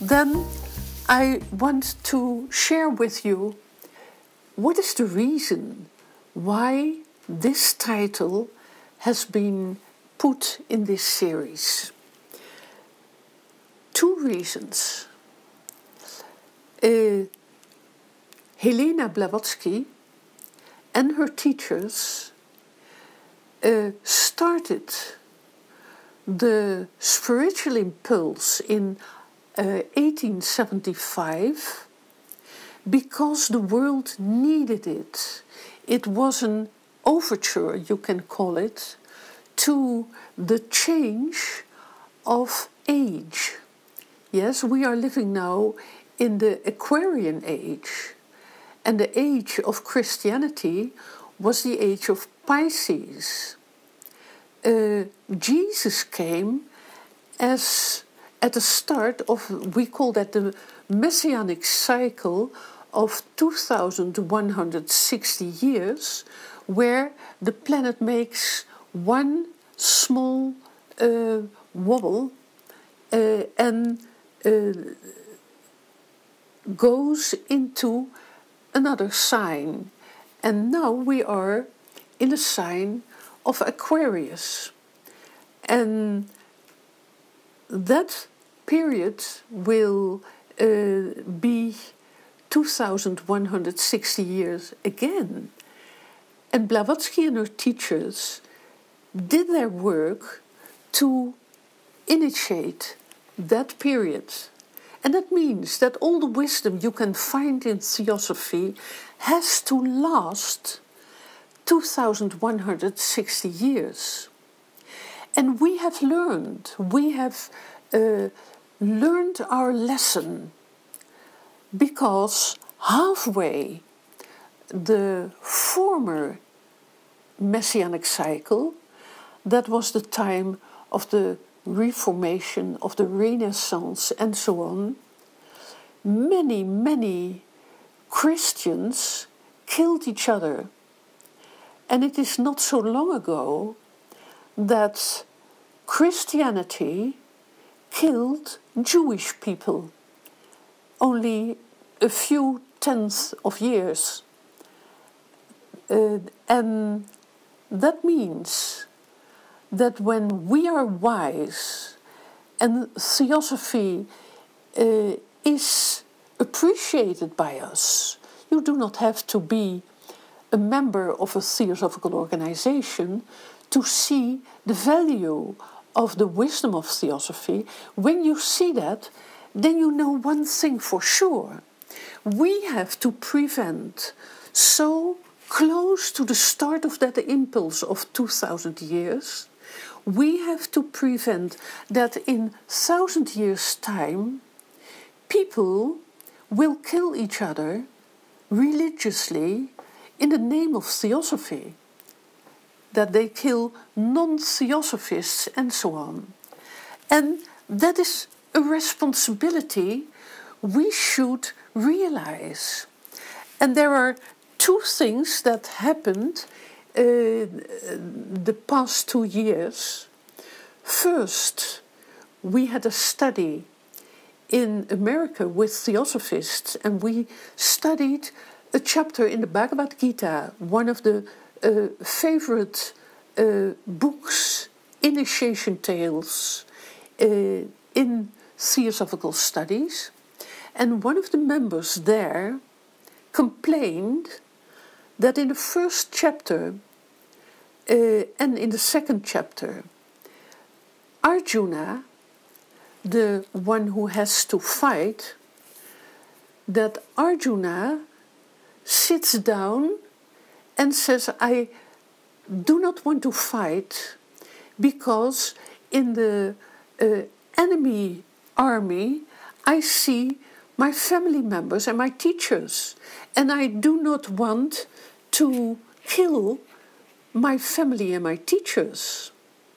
then I want to share with you what is the reason why this title has been put in this series. Two reasons. Helena Blavatsky and her teachers started the spiritual impulse in 1875 because the world needed it. It was an overture, you can call it, to the change of age. Yes, we are living now in the Aquarian age, and the age of Christianity was the age of Pisces. Jesus came as at the start of, we call that the messianic cycle of 2160 years, where the planet makes one small wobble and goes into another sign. And now we are in the sign of Aquarius. And that period will be 2160 years again. And Blavatsky and her teachers did their work to initiate that period. And that means that all the wisdom you can find in Theosophy has to last 2160 years. And we have learned our lesson, because halfway the former messianic cycle, that was the time of the Reformation, of the Renaissance and so on, many Christians killed each other. And it is not so long ago that Christianity killed Jewish people, only a few tenths of years. And that means that when we are wise and Theosophy is appreciated by us, you do not have to be a member of a Theosophical organization to see the value of the wisdom of Theosophy. When you see that, then you know one thing for sure. We have to prevent, so close to the start of that impulse of 2000 years, we have to prevent that in 1,000 years' time, people will kill each other religiously in the name of Theosophy, that they kill non-Theosophists and so on. And that is a responsibility we should realize. And there are two things that happened the past 2 years. First, we had a study in America with Theosophists, and we studied a chapter in the Bhagavad Gita, one of the favorite books, initiation tales in Theosophical studies. And one of the members there complained that in the first chapter and in the second chapter, Arjuna, the one who has to fight, that Arjuna sits down and says, I do not want to fight because in the enemy army I see my family members and my teachers, and I do not want to kill my family and my teachers.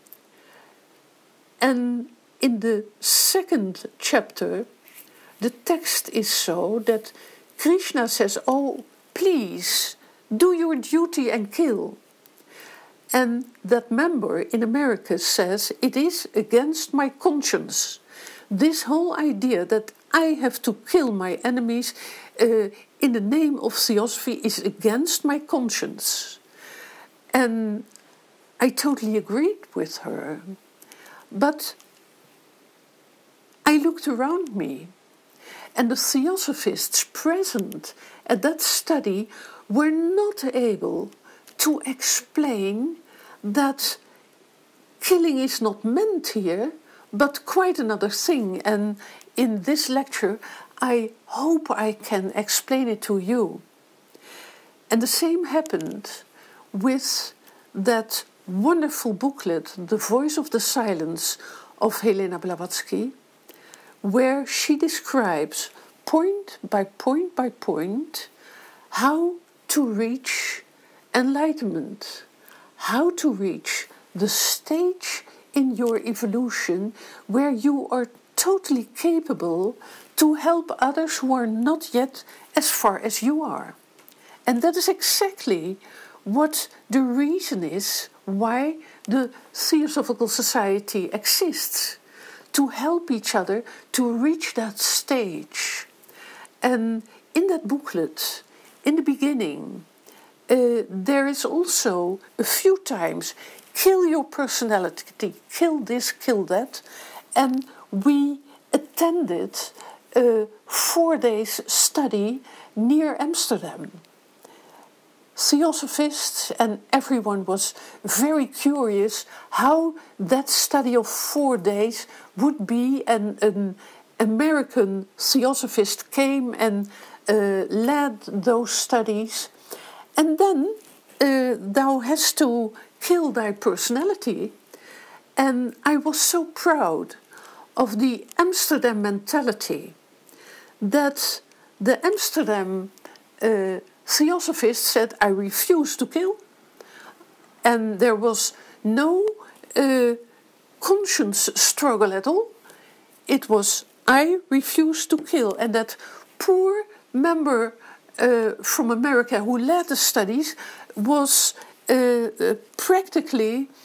And in the second chapter, the text is so that Krishna says, oh, please, do your duty and kill. And that member in America says, it is against my conscience. This whole idea that I have to kill my enemies in the name of Theosophy is against my conscience. And I totally agreed with her. But I looked around me, and the Theosophists present at that study were not able to explain that killing is not meant here, but quite another thing. And in this lecture, I hope I can explain it to you. And the same happened with that wonderful booklet, The Voice of the Silence, of Helena Blavatsky, where she describes point by point how to reach enlightenment, how to reach the stage in your evolution where you are totally capable to help others who are not yet as far as you are. And that is exactly what the reason is why the Theosophical Society exists, to help each other to reach that stage. And in that booklet, in the beginning, there is also a few times, kill your personality, kill this, kill that. And we attended a 4 days study near Amsterdam. Theosophists and everyone was very curious how that study of 4 days would be, and an American theosophist came and led those studies. And then thou hast to kill thy personality. And I was so proud of the Amsterdam mentality that the Amsterdam Theosophist said, I refuse to kill. And there was no conscience struggle at all. It was, I refuse to kill. And that poor member from America who led the studies was practically,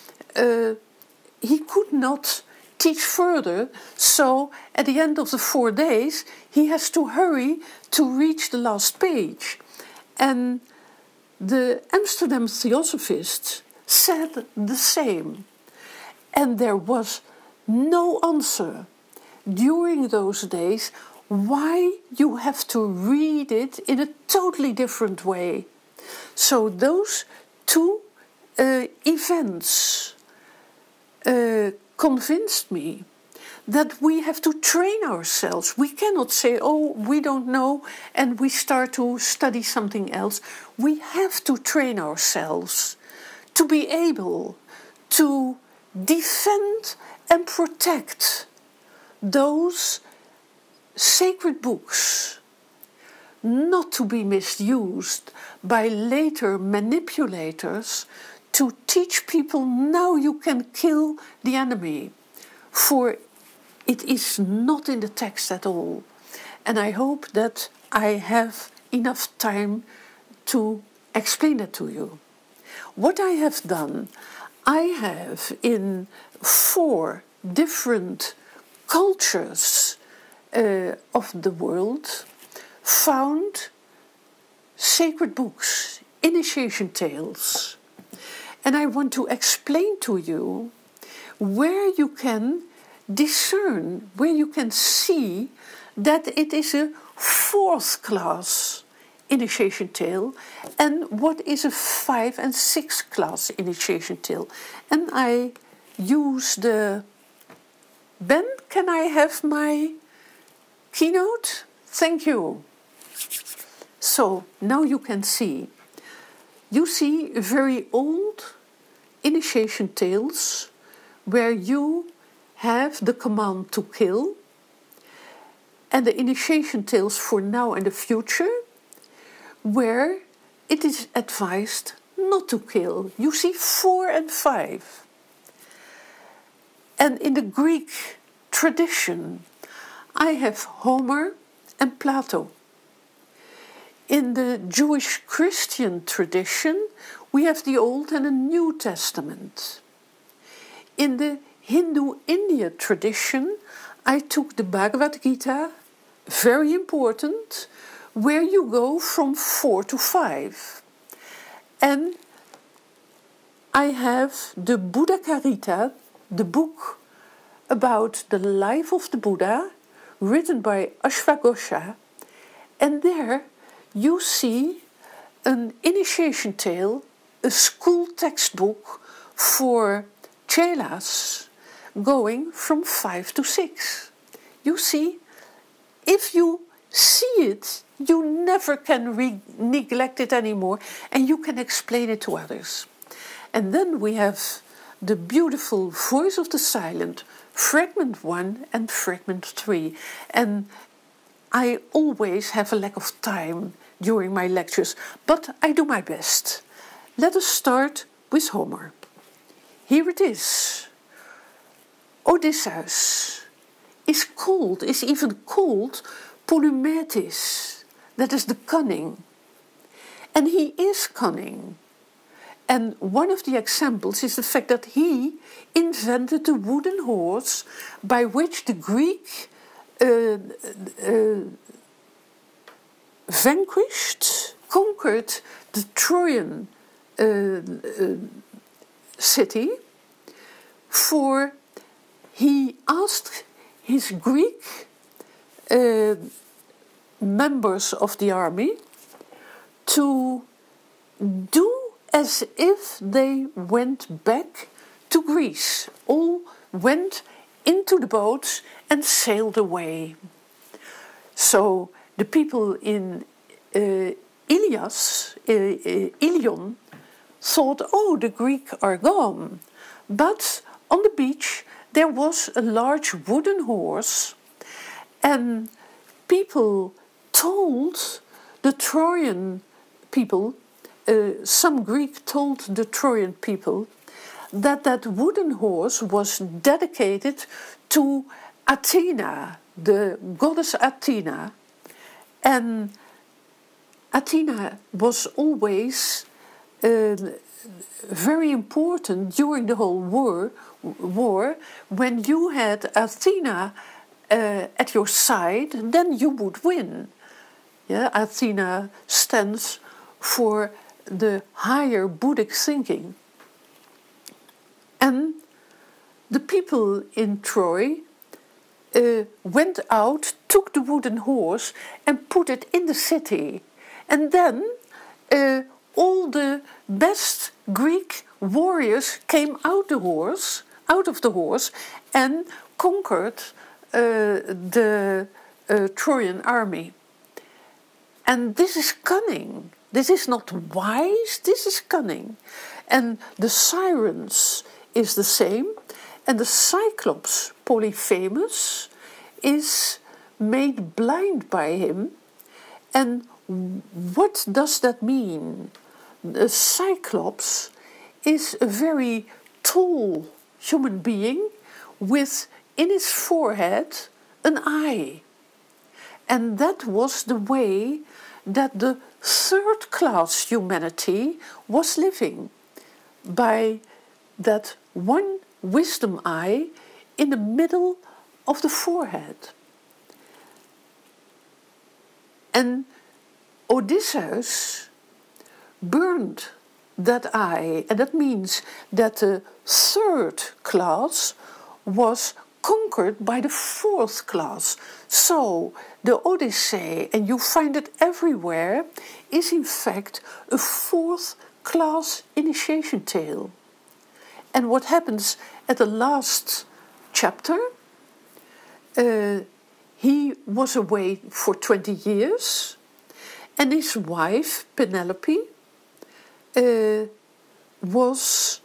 he could not teach further. So at the end of the 4 days, he has to hurry to reach the last page. And the Amsterdam Theosophists said the same. And there was no answer during those days why you have to read it in a totally different way. So those two events convinced me that we have to train ourselves. We cannot say, oh, we don't know, and we start to study something else. We have to train ourselves to be able to defend and protect those sacred books, not to be misused by later manipulators to teach people, now you can kill the enemy. For it is not in the text at all. And I hope that I have enough time to explain it to you. What I have done, I have in 4 different cultures of the world found sacred books, initiation tales. And I want to explain to you where you can discern, where you can see that it is a 4th class initiation tale and what is a 5th and 6th class initiation tale. And I use the... Ben, can I have my keynote? Thank you. So now you can see. You see very old initiation tales where you have the command to kill, and the initiation tales for now and the future where it is advised not to kill. You see 4 and 5. And in the Greek tradition, I have Homer and Plato. In the Jewish Christian tradition, we have the Old and the New Testament. In the Hindu India tradition, I took the Bhagavad Gita, very important, where you go from 4 to 5. And I have the Buddha Carita, the book about the life of the Buddha, written by Ashwagosha. And there you see an initiation tale, a school textbook for chelas going from 5 to 6. You see, if you see it, you never can neglect it anymore, and you can explain it to others. And then we have the beautiful Voice of the Silent, Fragment 1 and Fragment 3. And I always have a lack of time during my lectures, but I do my best. Let us start with Homer. Here it is. Odysseus is even called Polymetis, that is the cunning. And he is cunning. And one of the examples is the fact that he invented the wooden horse by which the Greek conquered the Trojan city, for he asked his Greek members of the army to do as if they went back to Greece. All went into the boats and sailed away. So the people in Ilion thought, oh, the Greeks are gone. But on the beach there was a large wooden horse, and people told the Trojan people, some Greek told the Trojan people, that that wooden horse was dedicated to Athena, the goddess Athena. And Athena was always very important during the whole war. When you had Athena at your side, then you would win. Yeah, Athena stands for the higher Buddhic thinking. And the people in Troy went out, took the wooden horse and put it in the city. And then all the best Greek warriors came out of the horse and conquered the Trojan army. And this is cunning. This is not wise, this is cunning. And the sirens is the same. And the Cyclops, Polyphemus, is made blind by him. And what does that mean? The Cyclops is a very tall human being with in his forehead an eye. And that was the way that the third-class humanity was living, by that one wisdom eye in the middle of the forehead. And Odysseus burned that eye, and that means that the third class was conquered by the fourth class. So the Odyssey, and you find it everywhere, is in fact a fourth class initiation tale. And what happens at the last chapter, he was away for 20 years, and his wife, Penelope, was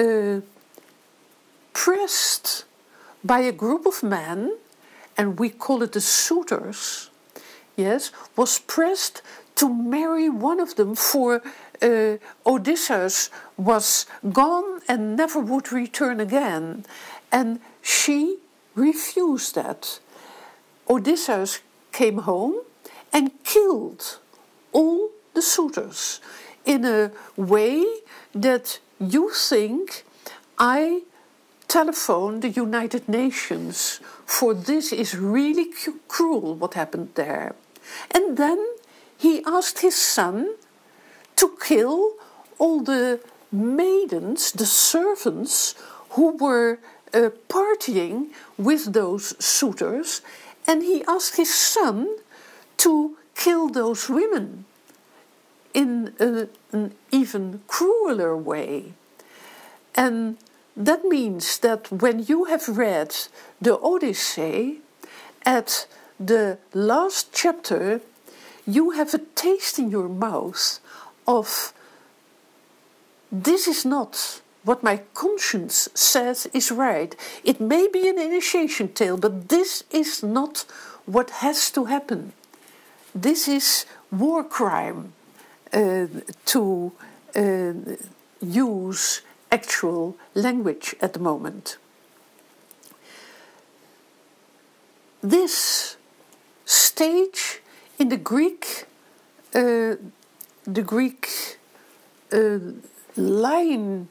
pressed by a group of men, and we call it the suitors, yes, was pressed to marry one of them, for Odysseus was gone and never would return again. And she refused that. Odysseus came home and killed all the suitors in a way that you think, I telephone the United Nations, for this is really cruel what happened there. And then he asked his son to kill all the maidens, the servants, who were partying with those suitors, and he asked his son to kill those women in an even crueler way. And that means that when you have read the Odyssey, at the last chapter, you have a taste in your mouth of, this is not what my conscience says is right. It may be an initiation tale, but this is not what has to happen. This is war crime to use actual language at the moment. This stage in the Greek line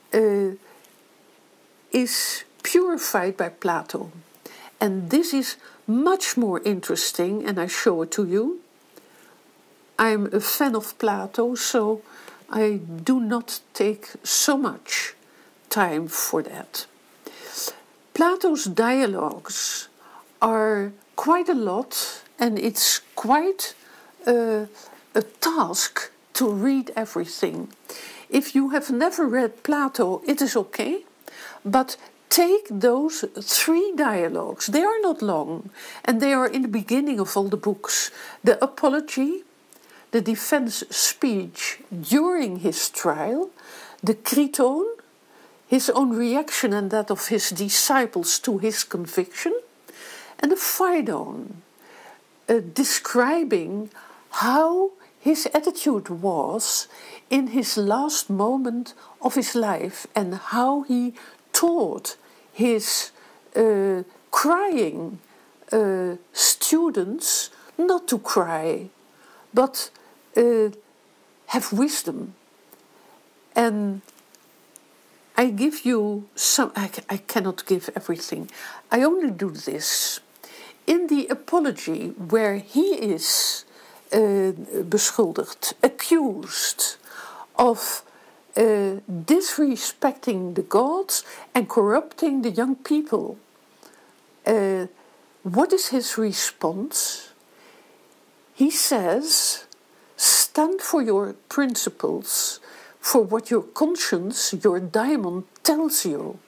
is purified by Plato. And this is much more interesting, and I show it to you. I'm a fan of Plato, so I do not take so much time for that. Plato's dialogues are quite a lot, and it's quite a task to read everything. If you have never read Plato, it is okay, but take those 3 dialogues. They are not long, and they are in the beginning of all the books. The Apology, the defense speech during his trial, the Kriton, his own reaction and that of his disciples to his conviction, and the Phaidon, describing how his attitude was in his last moment of his life and how he taught his crying students not to cry, but have wisdom. And I give you some, I cannot give everything. I only do this. In the Apology, where he is beschuldigd, accused of disrespecting the gods and corrupting the young people, what is his response? He says, stand for your principles, for what your conscience, your daimon, tells you.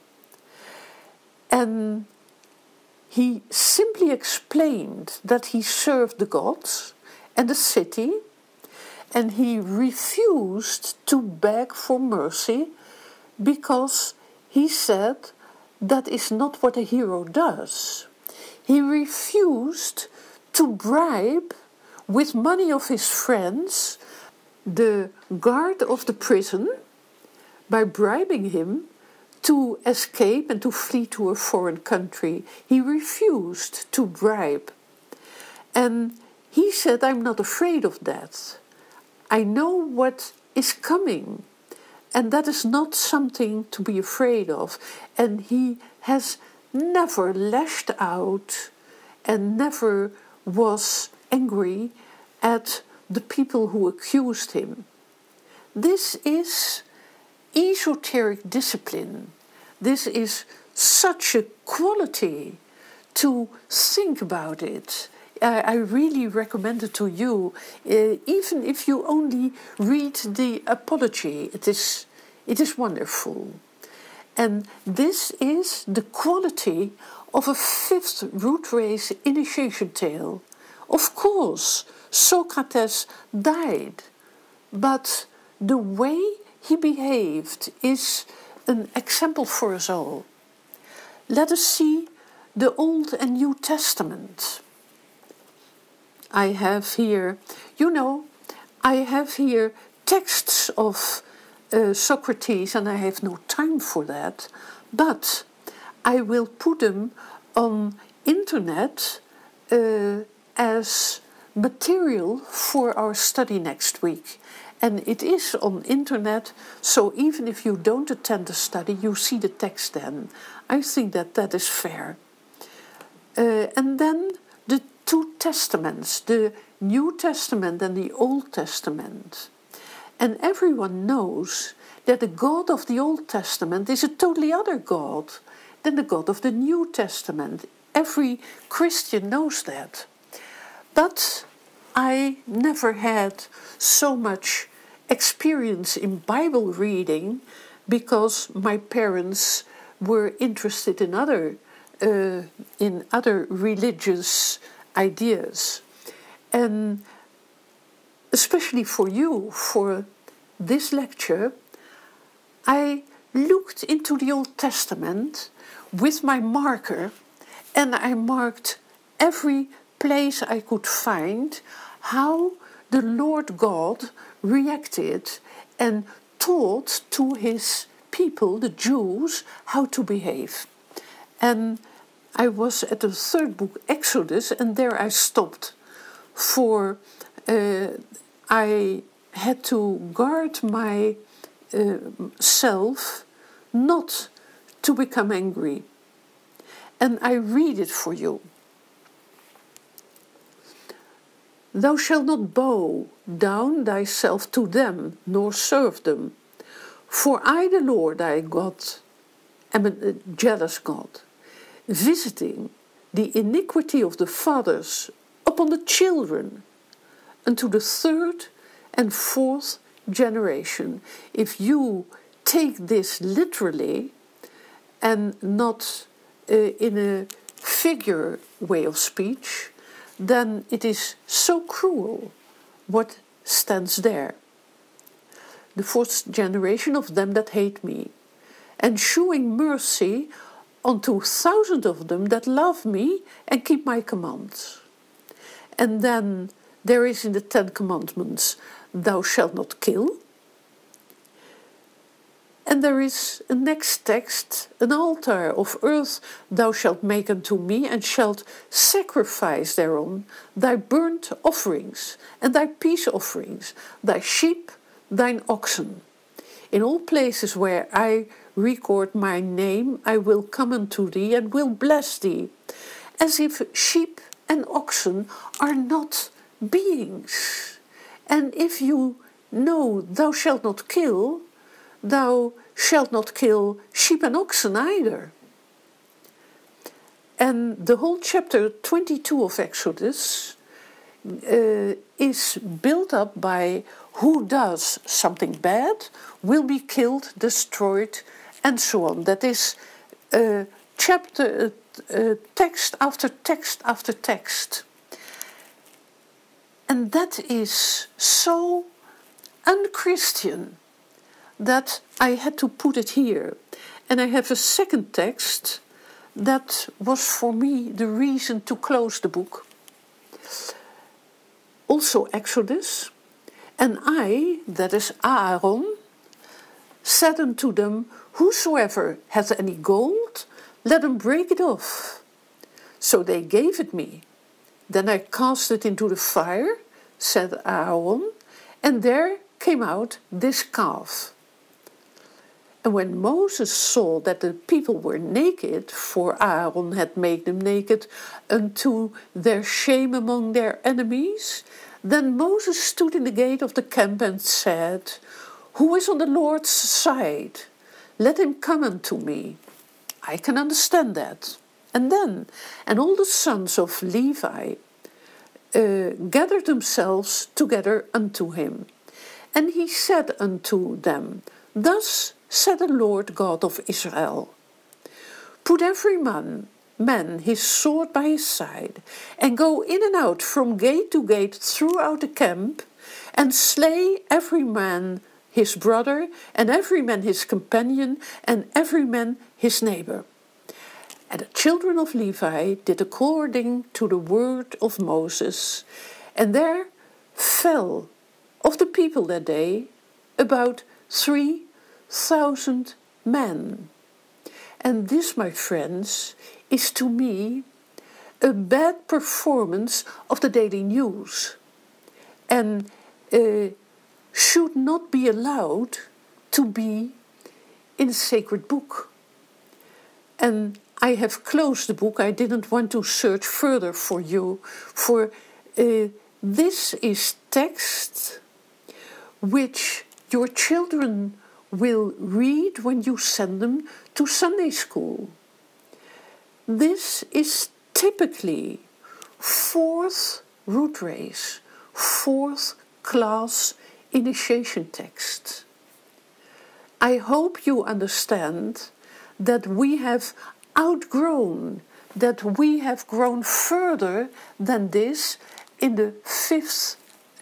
And he simply explained that he served the gods and the city, and he refused to beg for mercy because he said that is not what a hero does. He refused to bribe with money of his friends the guard of the prison by bribing him to escape and to flee to a foreign country. He refused to bribe. And he said, I'm not afraid of that. I know what is coming, and that is not something to be afraid of. And he has never lashed out and never was angry at the people who accused him. This is esoteric discipline. This is such a quality to think about it. I really recommend it to you, even if you only read the Apology. It is wonderful. And this is the quality of a 5th root race initiation tale. Of course, Socrates died, but the way he behaved is an example for us all. Let us see the Old and New Testament. I have here, I have here texts of Socrates, and I have no time for that, but I will put them on internet as material for our study next week. And it is on internet, so even if you don't attend the study, you see the text then. I think that that is fair. And then the two testaments, the New Testament and the Old Testament. And everyone knows that the God of the Old Testament is a totally other God than the God of the New Testament. Every Christian knows that. But I never had so much experience in Bible reading because my parents were interested in other religious ideas. And especially for you, for this lecture, I looked into the Old Testament with my marker and I marked every place I could find how the Lord God reacted and taught to his people, the Jews, how to behave. And I was at the third book, Exodus, and there I stopped. For I had to guard my self not to become angry. And I read it for you. Thou shalt not bow down thyself to them, nor serve them. For I, the Lord thy God, am a jealous God, visiting the iniquity of the fathers upon the children, unto the third and fourth generation. If you take this literally, and not in a figure way of speech, then it is so cruel what stands there. The fourth generation of them that hate me, and shewing mercy unto thousands of them that love me and keep my commands. And then there is in the 10 Commandments, thou shalt not kill. And there is a next text, an altar of earth thou shalt make unto me, and shalt sacrifice thereon thy burnt offerings, and thy peace offerings, thy sheep, thine oxen. In all places where I record my name, I will come unto thee, and will bless thee, as if sheep and oxen are not beings. And if you know thou shalt not kill, thou shalt not kill sheep and oxen either. And the whole chapter 22 of Exodus is built up by who does something bad will be killed, destroyed, and so on. That is text after text after text. And that is so unchristian that I had to put it here. And I have a second text that was for me the reason to close the book. Also Exodus. And I, that is Aaron, said unto them, whosoever hath any gold, let him break it off. So they gave it me. Then I cast it into the fire, said Aaron, and there came out this calf. And when Moses saw that the people were naked, for Aaron had made them naked unto their shame among their enemies, then Moses stood in the gate of the camp and said, who is on the Lord's side? Let him come unto me. I can understand that. And all the sons of Levi gathered themselves together unto him. And he said unto them, thus said the Lord God of Israel, put every man his sword by his side, and go in and out from gate to gate throughout the camp, and slay every man his brother, and every man his companion, and every man his neighbor. And the children of Levi did according to the word of Moses, and there fell of the people that day about 3,000 men. And this, my friends, is to me a bad performance of the daily news. And should not be allowed to be in a sacred book. And I have closed the book. I didn't want to search further for you, for this is text which your children will read when you send them to Sunday school. This is typically fourth root race, fourth class initiation text. I hope you understand that we have outgrown, that we have grown further than this in the fifth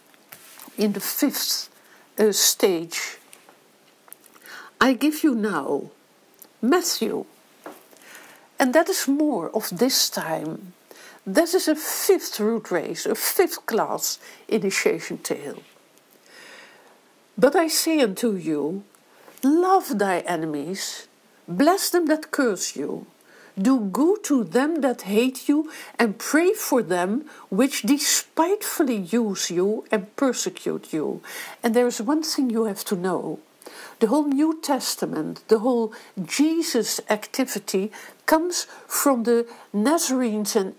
stage. I give you now Matthew, and that is more of this time. That is a fifth root race, a fifth class initiation tale. But I say unto you, love thy enemies, bless them that curse you, do good to them that hate you, and pray for them which despitefully use you and persecute you. And there is one thing you have to know. The whole New Testament, the whole Jesus activity comes from the Nazarenes and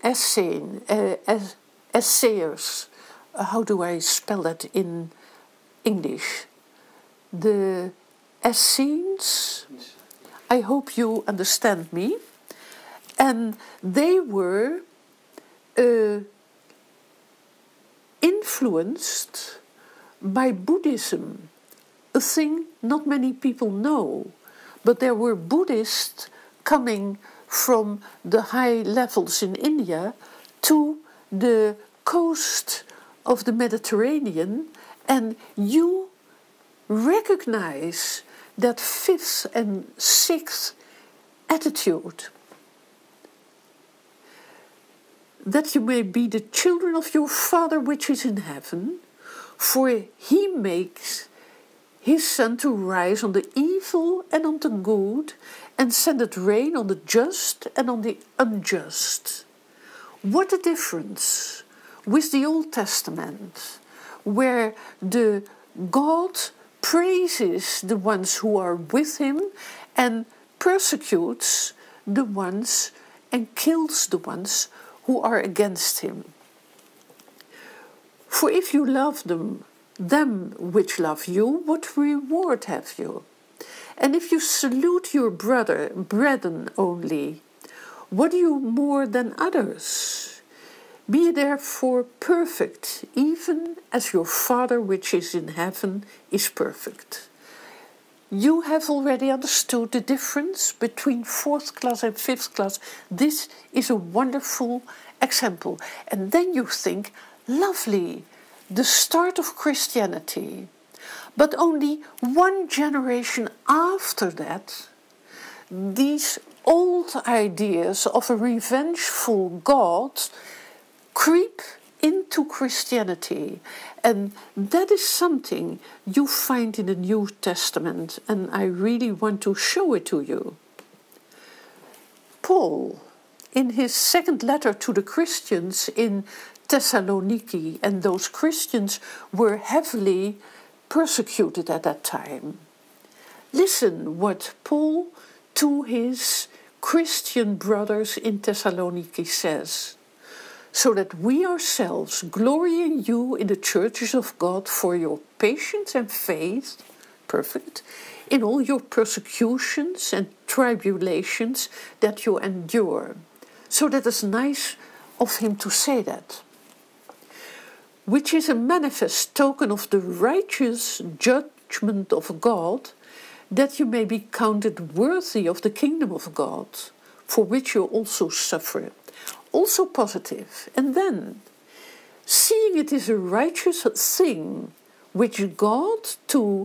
Essayers. How do I spell that in English? The Essenes? I hope you understand me. And they were influenced by Buddhism, a thing not many people know. But there were Buddhists coming from the high levels in India to the coast of the Mediterranean, and you recognize that fifth and sixth attitude, that you may be the children of your Father which is in heaven, for he makes his sun to rise on the evil and on the good, and sendeth rain on the just and on the unjust. What a difference with the Old Testament, where the God praises the ones who are with him and persecutes the ones and kills the ones who are against him. For if you love them which love you, what reward have you? And if you salute your brethren only, what do you more than others? Be therefore perfect, even as your Father which is in heaven is perfect. You have already understood the difference between fourth class and fifth class. This is a wonderful example. And then you think, lovely, the start of Christianity. But only one generation after that, these old ideas of a revengeful God creep into Christianity. And that is something you find in the New Testament, and I really want to show it to you. Paul, in his second letter to the Christians in Thessaloniki, and those Christians were heavily persecuted at that time. Listen what Paul to his Christian brothers in Thessaloniki says. So that we ourselves glory in you in the churches of God for your patience and faith, perfect, in all your persecutions and tribulations that you endure. So that is nice of him to say that. Which is a manifest token of the righteous judgment of God, that you may be counted worthy of the kingdom of God, for which you also suffer. Also positive. And then, seeing it is a righteous thing which God to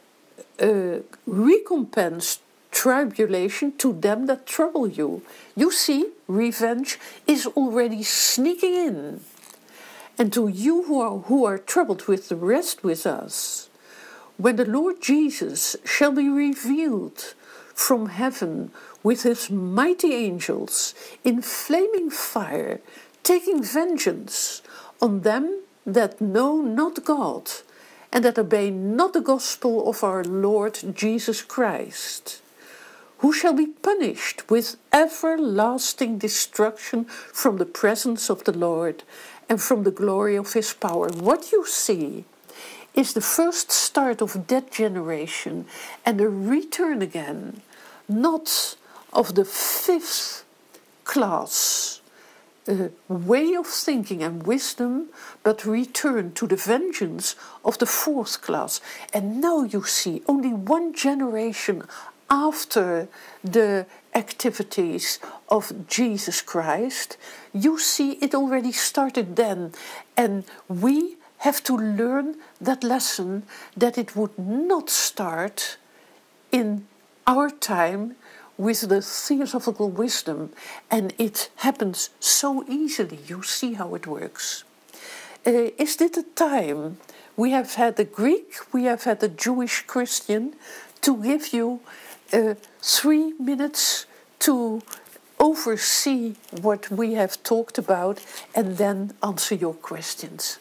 recompense tribulation to them that trouble you. You see, revenge is already sneaking in. And to you who are troubled with the rest with us, when the Lord Jesus shall be revealed from heaven with his mighty angels in flaming fire, taking vengeance on them that know not God, and that obey not the gospel of our Lord Jesus Christ, who shall be punished with everlasting destruction from the presence of the Lord and from the glory of his power. What you see is the first start of that generation and a return again, not of the fifth class way of thinking and wisdom, but return to the vengeance of the fourth class. And now you see, only one generation after the activities of Jesus Christ, you see it already started then. And we have to learn that lesson, that it would not start in our time with the Theosophical wisdom, and it happens so easily. You see how it works. Is this a time? We have had the Greek, we have had the Jewish Christian, to give you 3 minutes to oversee what we have talked about and then answer your questions.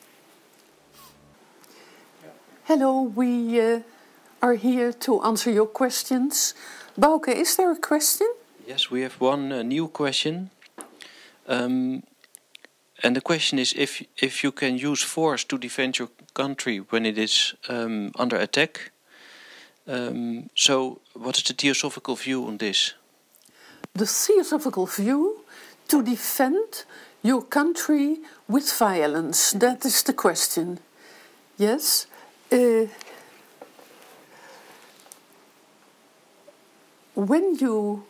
Hello, we are here to answer your questions. Bauke, is there a question? Yes, we have one new question. And the question is if you can use force to defend your country when it is under attack. So what is the Theosophical view on this? The Theosophical view to defend your country with violence. That is the question. Yes? When you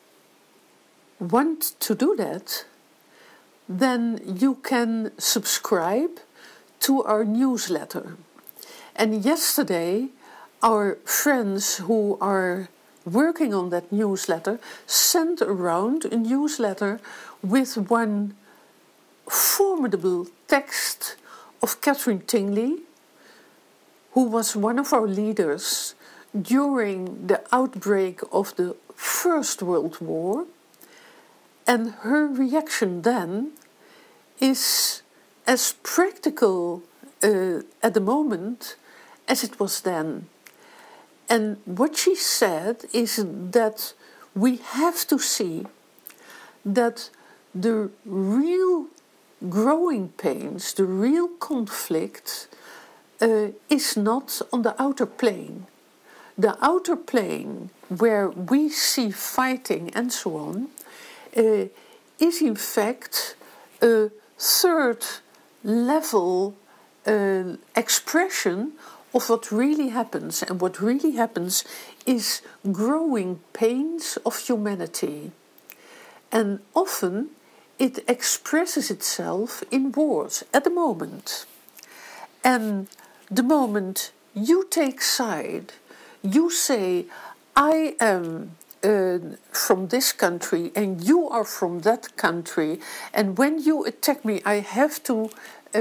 want to do that, then you can subscribe to our newsletter. And yesterday, our friends who are working on that newsletter sent around a newsletter with one formidable text of Catherine Tingley, who was one of our leaders during the outbreak of the First World War, and her reaction then is as practical at the moment as it was then. And what she said is that we have to see that the real growing pains, the real conflict, is not on the outer plane. The outer plane, where we see fighting and so on, is in fact a third level expression of what really happens. And what really happens is growing pains of humanity. And often it expresses itself in wars at the moment. And the moment you take side, you say, I am from this country and you are from that country, and when you attack me, I have to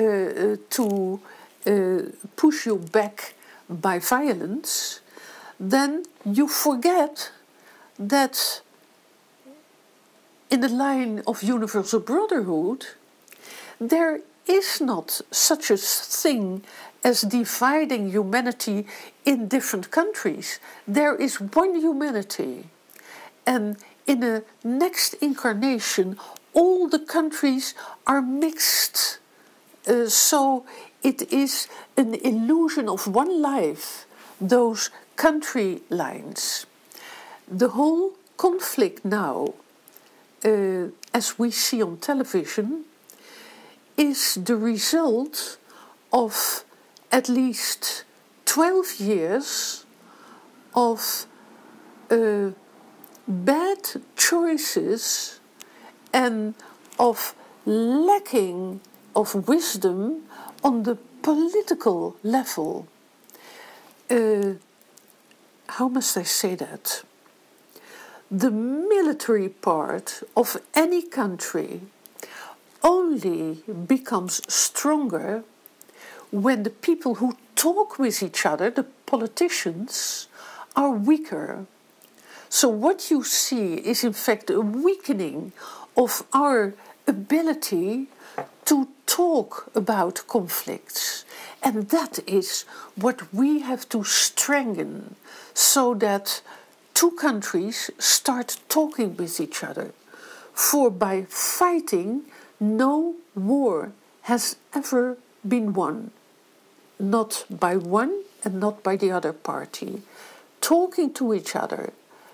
push you back by violence, then you forget that in the line of universal brotherhood, there is not such a thing as dividing humanity in different countries. There is one humanity. And in the next incarnation, all the countries are mixed. So it is an illusion of one life, those country lines. The whole conflict now, as we see on television, is the result of at least 12 years of bad choices and of lacking of wisdom on the political level. How must I say that? The military part of any country only becomes stronger when the people who talk with each other, the politicians, are weaker. So what you see is in fact a weakening of our ability to talk talk about conflicts. And that is what we have to strengthen, so that two countries start talking with each other. For by fighting, no war has ever been won. Not by one and not by the other party. Talking to each other,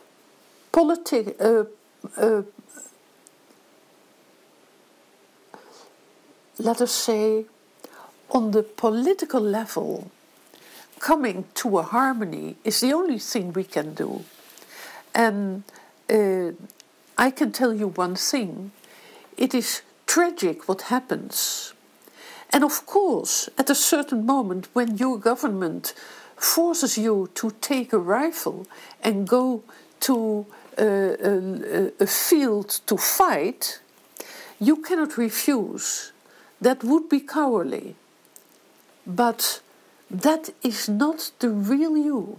let us say, on the political level, coming to a harmony is the only thing we can do. And I can tell you one thing. It is tragic what happens. And of course, at a certain moment when your government forces you to take a rifle and go to a field to fight, you cannot refuse. That would be cowardly. But that is not the real you.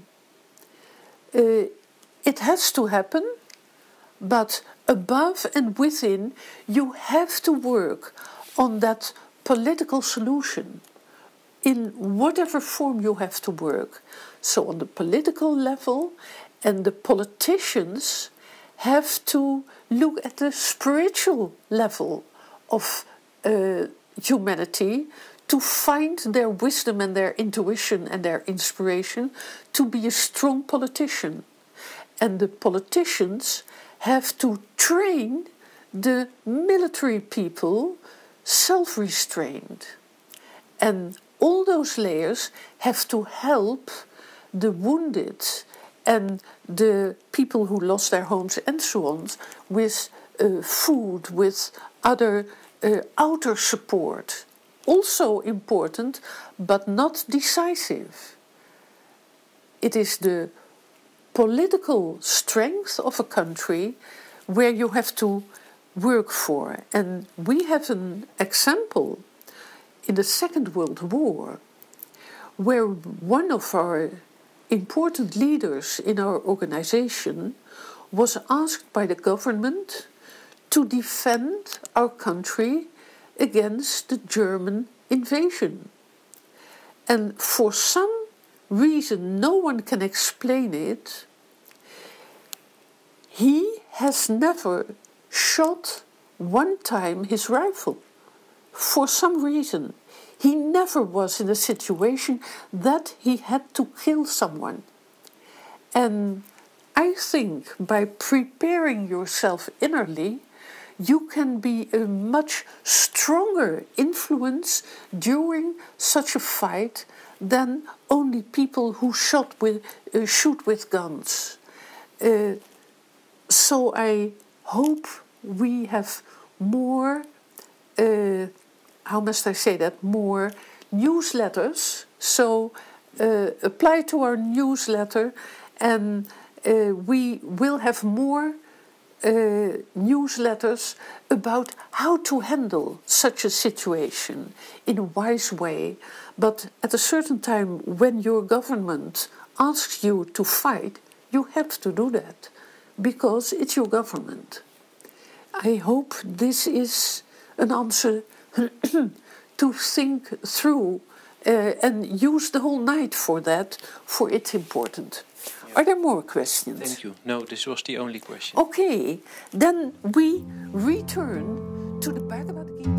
It has to happen, but above and within, you have to work on that political solution in whatever form you have to work. So on the political level, and the politicians have to look at the spiritual level of humanity to find their wisdom and their intuition and their inspiration to be a strong politician. And the politicians have to train the military people self-restrained. And all those layers have to help the wounded and the people who lost their homes and so on with food, with other outer support. Also important, but not decisive. It is the political strength of a country where you have to work for. And we have an example in the Second World War, where one of our important leaders in our organization was asked by the government to defend our country against the German invasion. And for some reason, no one can explain it, he has never shot one time his rifle. For some reason, he never was in a situation that he had to kill someone. And I think by preparing yourself innerly, you can be a much stronger influence during such a fight than only people who shoot with guns. So I hope we have more, how must I say that, more newsletters. So apply to our newsletter and we will have more newsletters about how to handle such a situation in a wise way. But at a certain time, when your government asks you to fight, you have to do that, because it's your government. I hope this is an answer to think through and use the whole night for that, for it's important. Are there more questions? Thank you. No, this was the only question. Okay, then we return to the Bhagavad Gita.